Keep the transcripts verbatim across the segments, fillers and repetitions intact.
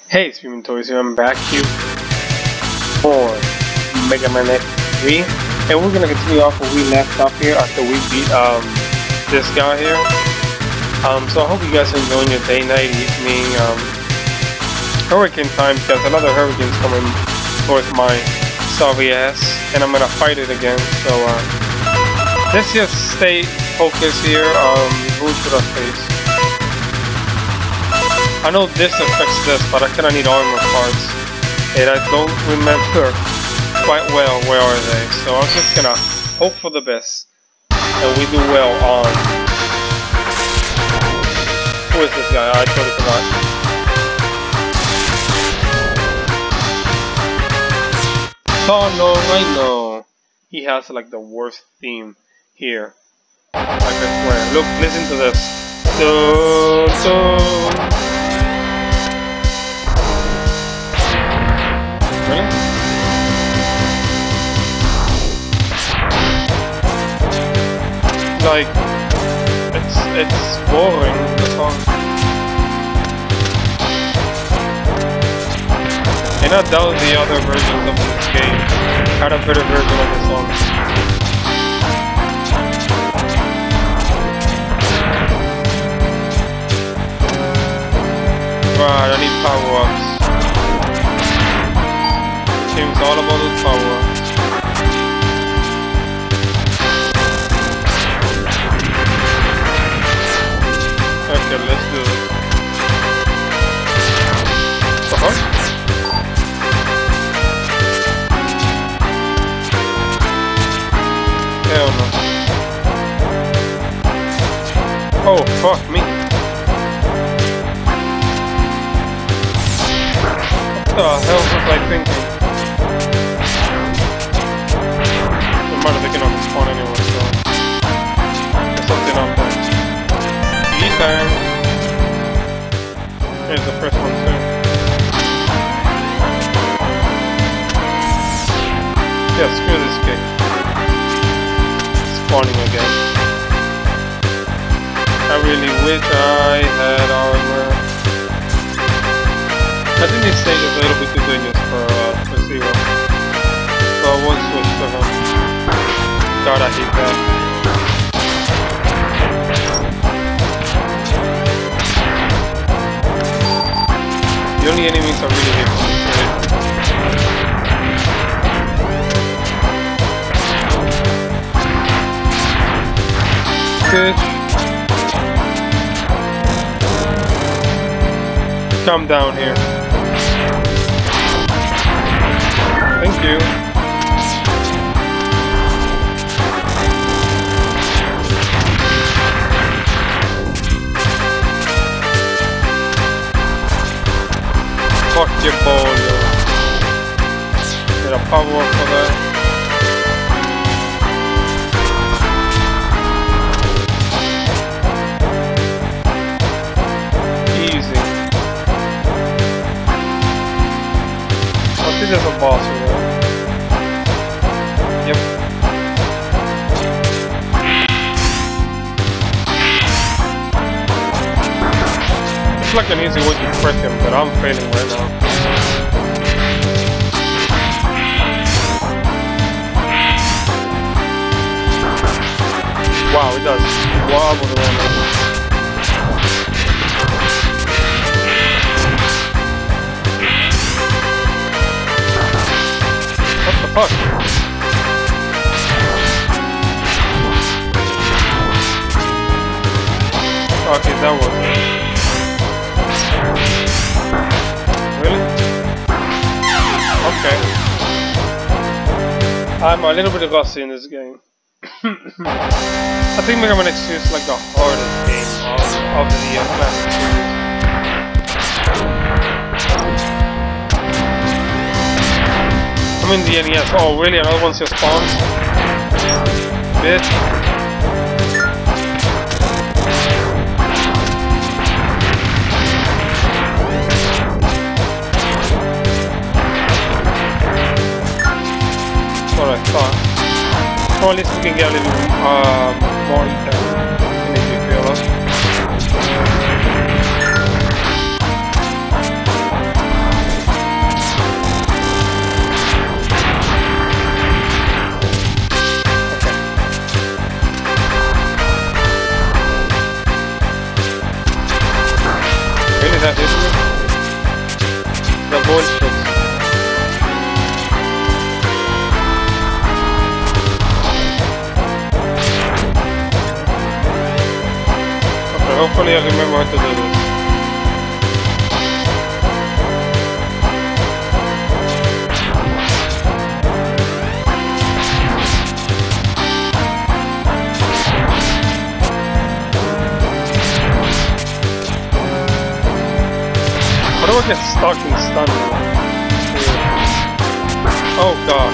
Hey, Streaming Toys here. I'm back here for Mega Man X three, and we're gonna continue off where we left off here after we beat um this guy here. Um, so I hope you guys are enjoying your day, night, evening, um, hurricane time, because another hurricane's coming towards my sorry ass, and I'm gonna fight it again. So uh, let's just stay focused here. Um, who should I face? I know this affects this, but I kinda need armor parts, and I don't remember quite well where are they. So I'm just gonna hope for the best, and we do well on. Who is this guy? I totally forgot. Oh no, I know. He has like the worst theme here. Like I swear. Look, listen to this. Dun, dun. Really? Like, it's it's boring, the song. And I doubt the other versions of this game had a better version of the song. Right, I need power-ups. Game's all about the power-ups. Okay, let's do this. The fuck? Hell no. Oh, fuck me. What the hell was I thinking? I'm not thinking of the spawn anyway, so there's something up there. E-time. Here's the first one too. Yeah, screw this kick. Spawning again. I really wish I had armor. I think this stage is a little bit too dangerous for uh, for Zero. So I won't switch to him. God, I hate that. The only enemies I really hate from this stage. Bitch. Come down here. Thank you. Fuck your ball, yo. Get a power up for that. I think there's a boss over there. Yep. It's like an easy way to crack him, but I'm failing right now. Wow, it does wobble around. What the fuck? Okay, that was it. Really? Okay. I'm a little bit rusty in this game. I think Mega Man X two is like the hardest game of, of the uh, classic series. I'm in the N E S. Oh, really? Another one just spawns? Bitch. That's what I thought. Well, at least we can get a little uh, more energy fill up. Is that it? The bullshit. Okay, hopefully I remember how to do this. How do I get stuck in stun now? Oh god.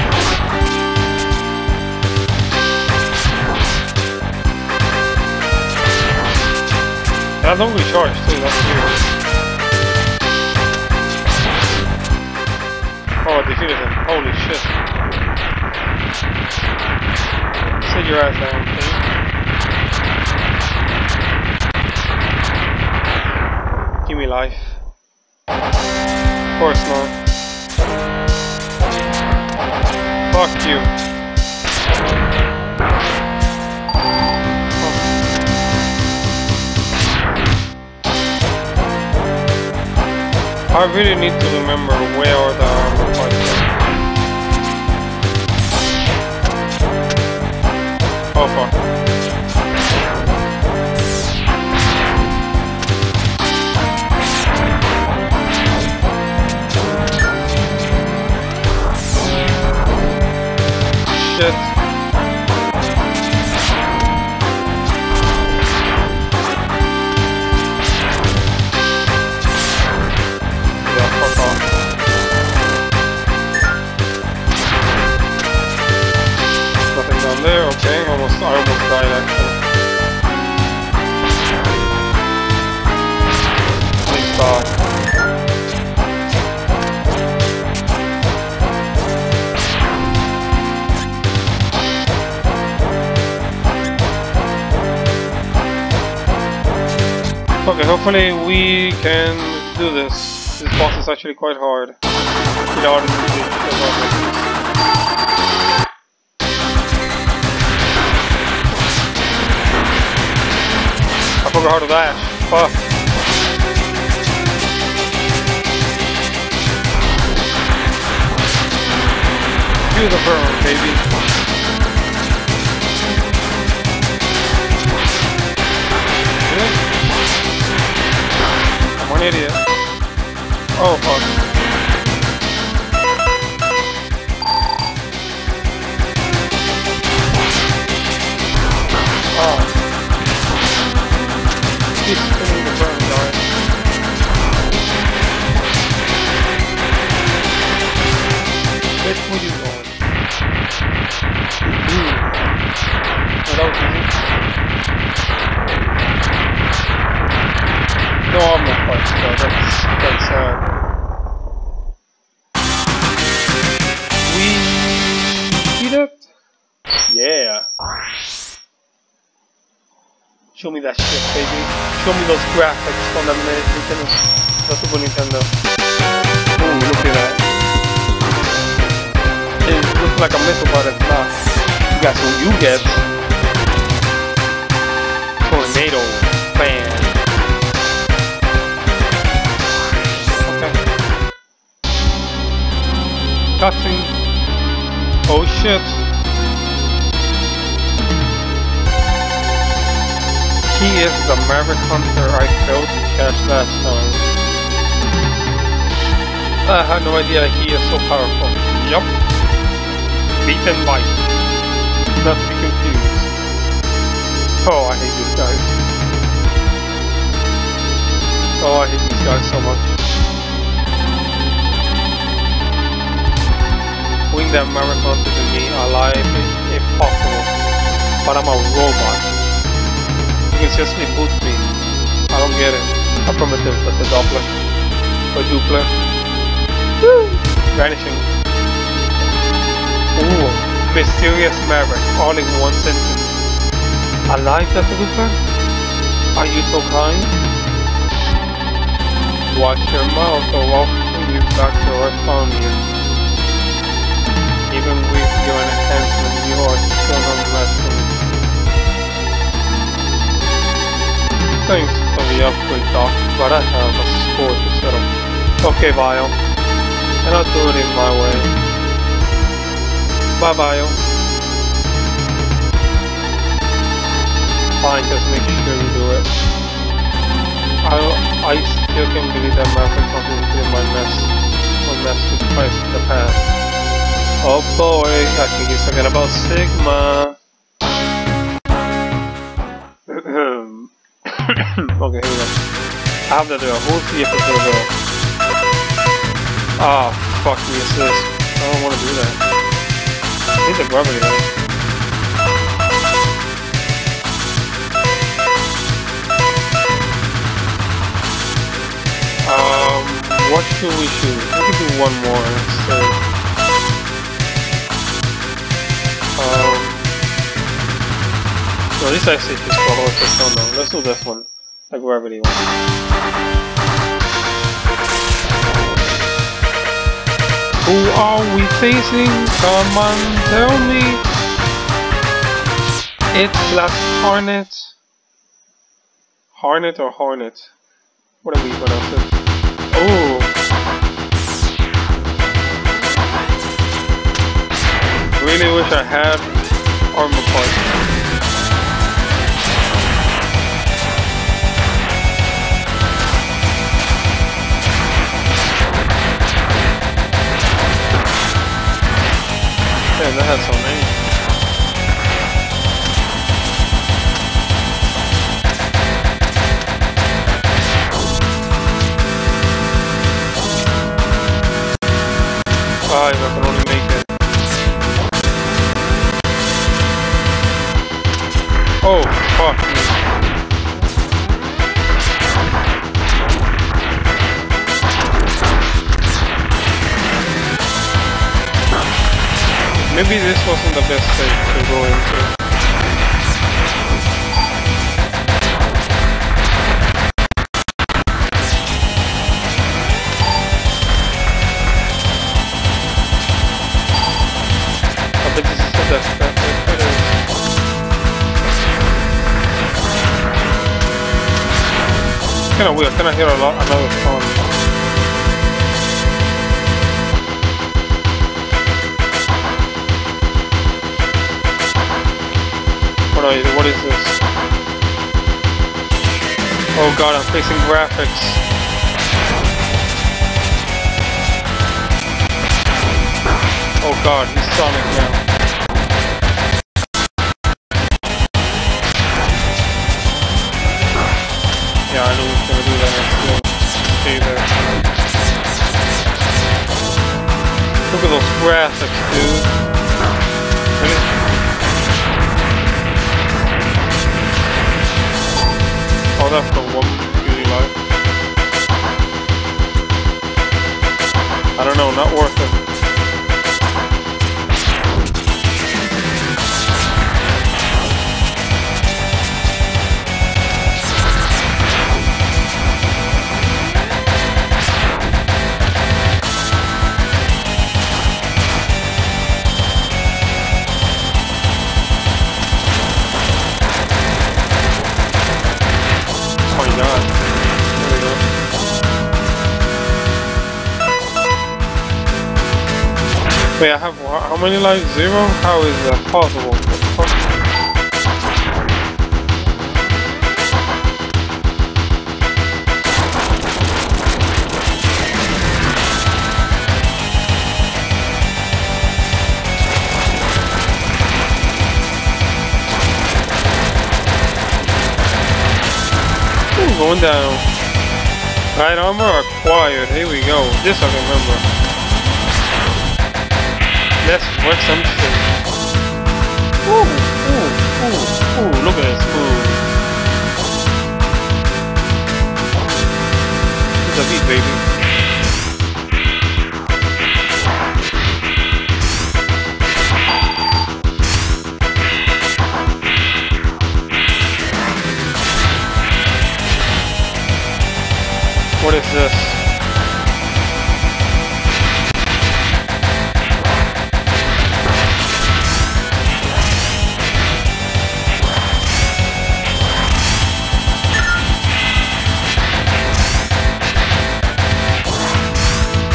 That don't recharge too, that's weird. Oh, I defeated him. Holy shit. Sit your ass down, please. Give me life. Of course not. Fuck you. Oh. I really need to remember where are the armor parts are. Oh fuck. Shit. Yeah, fuck off. Nothing down there, okay. Almost, I almost died actually. Please stop. Okay, hopefully we can do this. This boss is actually quite hard. You know, I forgot how to dash. Fuck. Do the burn, baby. Really? I'm an idiot. Oh fuck. Oh. He's spinning the burn, guys. Bitch, where you going? Mm. Oh, that was easy. No, I'm not quite sure. That's that's uh. We beat it. Yeah. Show me that shit, baby. Show me those graphics from the Nintendo, the Super Nintendo. Ooh, look at that. It looks like a missile, but it's not. You got what you get. Tornado fan. Cutscene. Oh shit. He is the Maverick Hunter I failed to catch last time. I had no idea he is so powerful. Yup. Beat and bite. Not to be confused. Oh, I hate these guys. Oh, I hate these guys so much. Win that marathon to me alive if, if possible, but I'm a robot. You can seriously boot me. I don't get it. A primitive, but the Doppler. Or Dupler. Woo! Vanishing. Ooh, mysterious Maverick, all in one sentence. Alive, Doctor Dupler? Are you so kind? Watch your mouth or walk you back to where I found you. Even with your enhancement, you are still not matching. Thanks for the upgrade, Doc, but I have a sword to settle. Okay, Vile. And I'll do it in my way. Bye, Vile. Fine, just make sure you do it. I, I still can't believe that Maverick completed my mess. My mess with Christ in the past. Oh boy, I think he's talking about Sigma. Okay, here we go. I have to do it. Who's the episode go? Ah, fuck me, it's this. I don't want to do that. I need the gravity though. Um, what should we shoot? We can do one more instead. Um, no, at least I say just follow it, so no. Let's do this one. The gravity one. Who are we facing? Come on, tell me. It's Black Hornet. Hornet or Hornet? What are we pronounce it? Oh! Really wish I had armor parts. Damn, that has so many. Five, I can only make it. Oh, fuck me. Maybe this wasn't the best stage to go into. I bet this is the best bet. It is. It's kinda weird, I kinda hear a lot another song. What is this? Oh god, I'm facing graphics. Oh god, he's Sonic now. Yeah, I knew he was gonna do that. Let's stay there. Look at those graphics, dude. Really? Oh, that's the one beauty life. I don't know, not worth it. Wait, I have how many lives? Zero? How is that possible? What the fuck? Ooh, going down. Light armor acquired. Here we go. This I can remember. Let's work some shit. Ooh, ooh, ooh, ooh, look at this move. It's a beat, baby. What is this?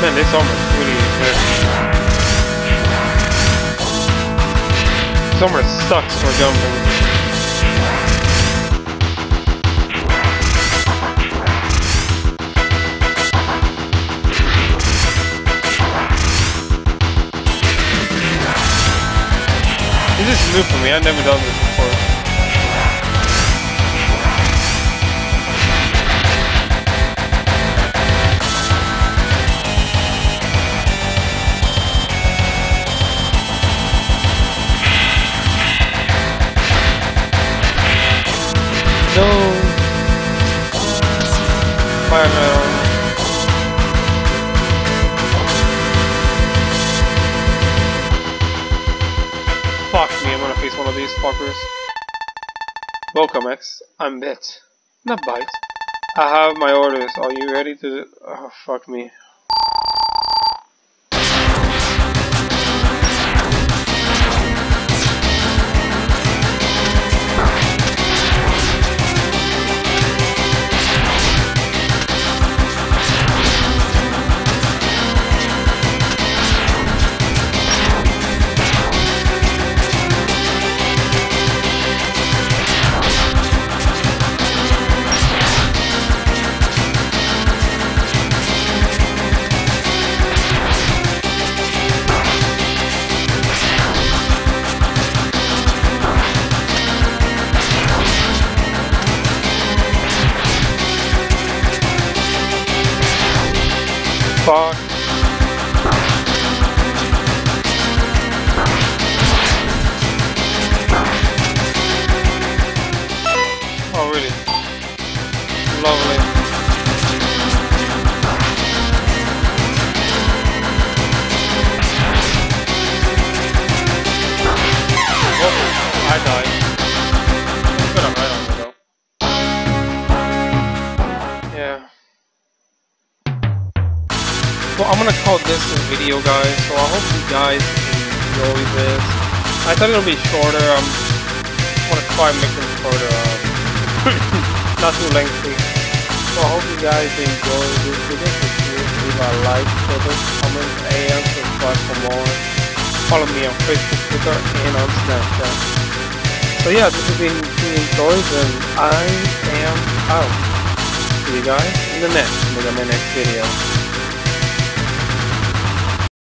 Man, this armor really is. This armor sucks for jumping. This is new for me, I've never done this before. No! Fire now. Fuck me, I'm gonna face one of these fuckers. Welcome, X. I'm Bit. Not Bite. I have my orders. Are you ready to... Oh, fuck me. Fuck. Oh, really? Lovely. Oh, I died. But I'm right on it though. Yeah. Well, I'm gonna call this a video, guys, so I hope you guys enjoy this. I thought it'll be shorter. I'm gonna try and make them shorter, um, not too lengthy. So I hope you guys enjoy this video. Please leave a like, share this, comment, and subscribe for more. Follow me on Facebook, Twitter, and on Snapchat. So yeah, this has been Team Toys, and I am out. See you guys in the next Mega Man X video.